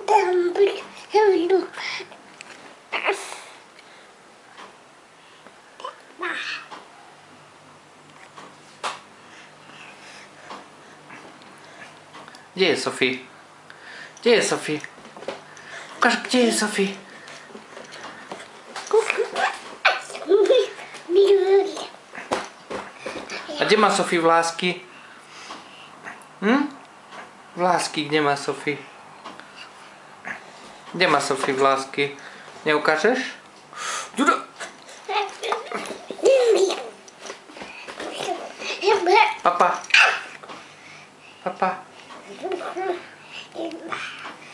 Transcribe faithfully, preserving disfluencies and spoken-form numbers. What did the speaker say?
Kde je Sofie? Kde je Sofie? Ukáž, kde je Sofie? A kde má Sofie vlásky? Hm? Vlásky, kde má Sofie? Kde má Sofie vlásky? Neukážeš? Dudo! Papa. Papa.